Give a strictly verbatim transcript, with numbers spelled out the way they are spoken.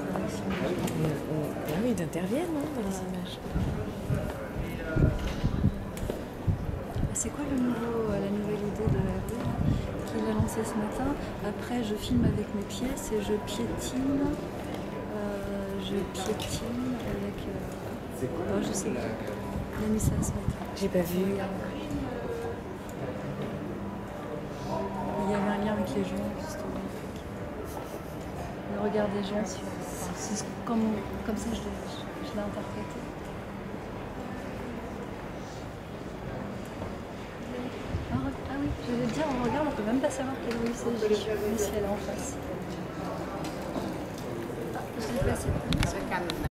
Ah oui, ils interviennent hein, dans les images. C'est quoi le nouveau, la nouvelle idée de qu'il a lancé ce matin? Après, je filme avec mes pièces et je piétine. Euh, je piétine avec. Euh, oh, je sais pas. Il a mis ça ce matin. J'ai pas vu. Il y avait un lien avec les gens, justement. Le regard des gens, sur, enfin, c'est comme, comme ça je, je, je l'ai interprété. Ah oui, je vais dire, on regarde, on peut même pas savoir quelle rue il s'agit, mais si elle est en face. Ah, je l'ai placée.